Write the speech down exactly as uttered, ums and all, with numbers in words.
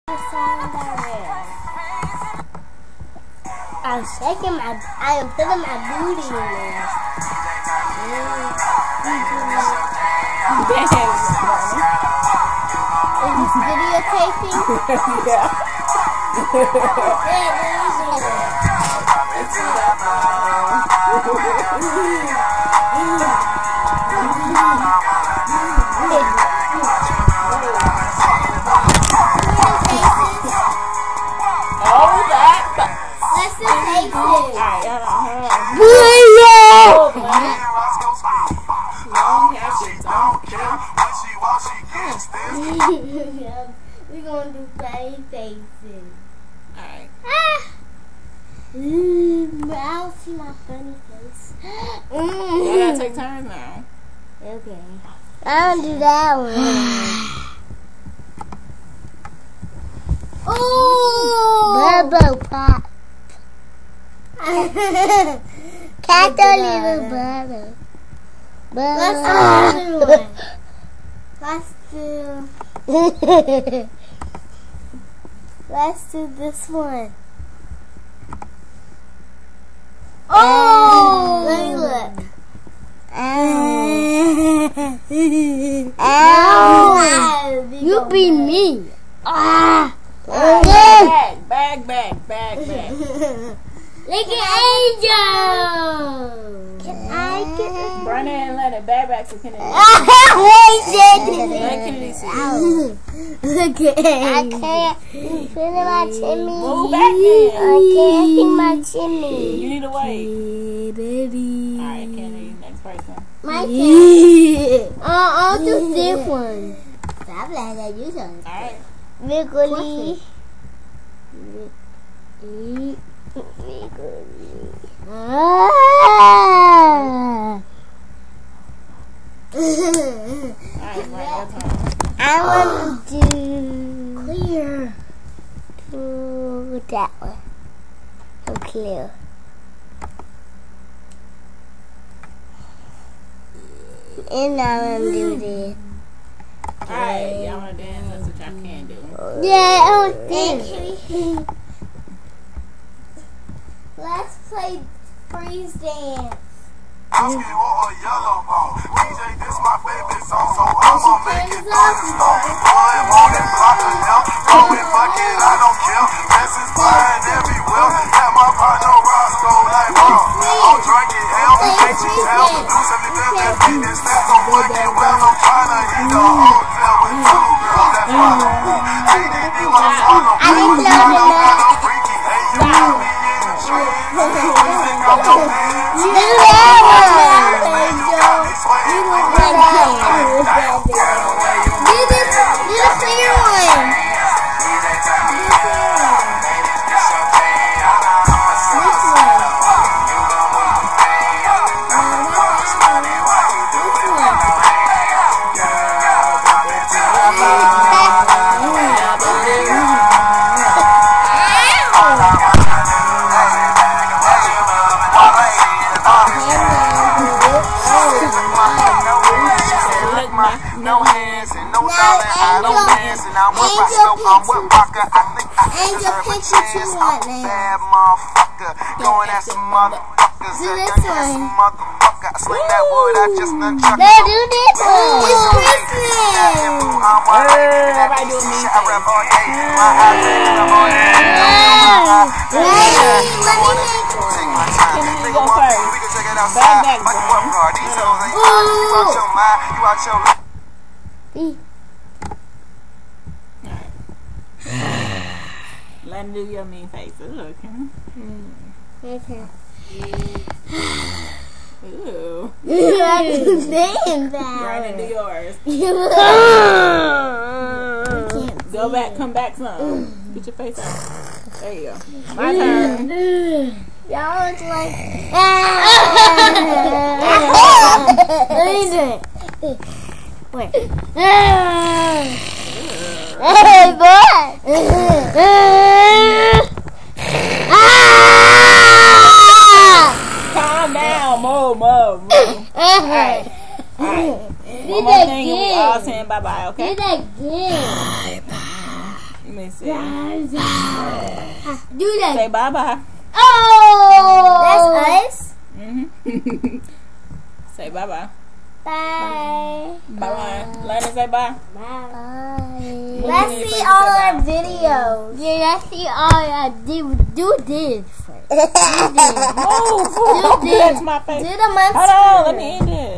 I'm shaking my, I am putting my booty in there. Is this videotaping? Yeah. We're gonna do funny faces. Alright. Ah. Mm, I don't see my funny face. Mm. You gotta take turns now. Okay. I don't do that one. Oh! Bubble pop. Cat a little bubble. Let's do another one. Let's do. Let's do this one. Oh! Let me look. Ow. Ow. You be me. Ah. Bag, bag, bag, bag, bag. Look at Angel. Can I get it? Burn it and let it bag back to Kennedy. I Let Kennedy see. Okay. I can't feel my chimney. Move back in. I can't feel my chimney. You need to wait. Alright, Kennedy, next person. My turn. Uh, I'll do this one. Stop like that. You turn. Alright. Wiggly. Wiggly. Wiggly. Ah. Alright, right, your turn. I want to do clear. Do that one. So clear. And I want to do this. Alright, y'all want to dance? That's what y'all can do. Yeah, I was thinking. Let's play freeze dance. I'm scared with a yellow ball. D J, this my favorite song, so I'ma make it thunderstorm. Boy, want it, block a hell. Go and fuck it, I don't care. Messes flying everywhere. Have my partner Roscoe like, bro. I'm drinking hell. Can't you tell? Do something better than this. That's so fucking well. I'm trying to hit the hotel with two girls. That's why I'm cool. C D D when I'm on the blue. I know that I'm freaky. Hey, you got me in the tree. You think I'm the man? No hands and no dollar, I don't dance and I'm with myself, I'm with vodka. I think I deserve a chance. I'm a bad motherfucker, going at some motherfuckers. Do this one. Motherfucker, I sling that wood, I just done chuck No, do this one. It's Christmas. Everybody do me. I rap all day, my eyes are all day. Ready? Let me make it. Take my time, Kennedy, think go about first. it, we can check it outside. Back, back, Like bro. what car, these hoes ain't fine. You out your mind, you out your life. Let him do your mean faces. Okay. Okay. Ooh. You have to stand Brandon, do back. yours. You Go back, come back some. Get your face out. There you go. My turn. Y'all look like. Let me do it. Wait. Hey, boy. Calm down. Move, move, move. Alright. Alright. One more thing and we all saying bye-bye, okay? Do that again. Let me see. Do that. Say bye bye. Oh, that's us. Mm-hmm. Say bye bye. Bye. Bye bye. Later, say bye. Bye. Let's see all our videos. Yeah, let's see all our do do this first. Move. Do Don't do this. that to my face. Do the monster. Hold on, let me end it.